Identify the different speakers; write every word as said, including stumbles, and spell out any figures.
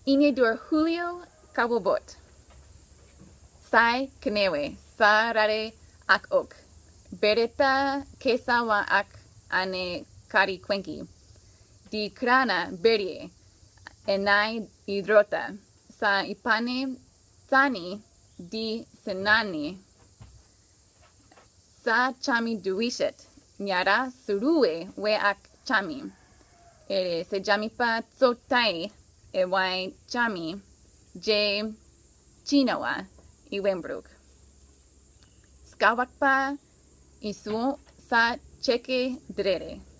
Speaker 1: Inedur Julio Kabobot. Sai Knewe, Sa Rare Ak Ok. Bereta Kesawa Ak Ane Kari Kwenki. Di Krana Berie. Enai Hidrota. Sa Ipane Tani Di Senani. Sa Chami Duishet. Nyara Surue We Ak Chami. Ere se Jamipa Tsotai. Ewai Chami. Je Chinawa. Iwenbrug. Skawakpa Isu Sa Cheke Drere.